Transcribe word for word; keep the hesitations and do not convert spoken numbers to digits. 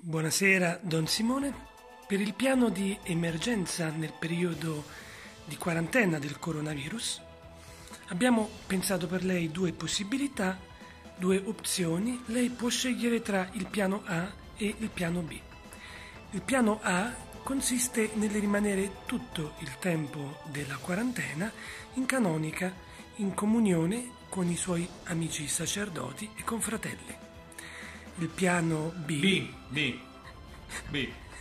Buonasera, Don Simone. Per il piano di emergenza nel periodo di quarantena del coronavirus abbiamo pensato per lei due possibilità, due opzioni. Lei può scegliere tra il piano A e il piano B. Il piano A consiste nel rimanere tutto il tempo della quarantena in canonica, in comunione con i suoi amici sacerdoti e confratelli. Il piano B, B, B, B.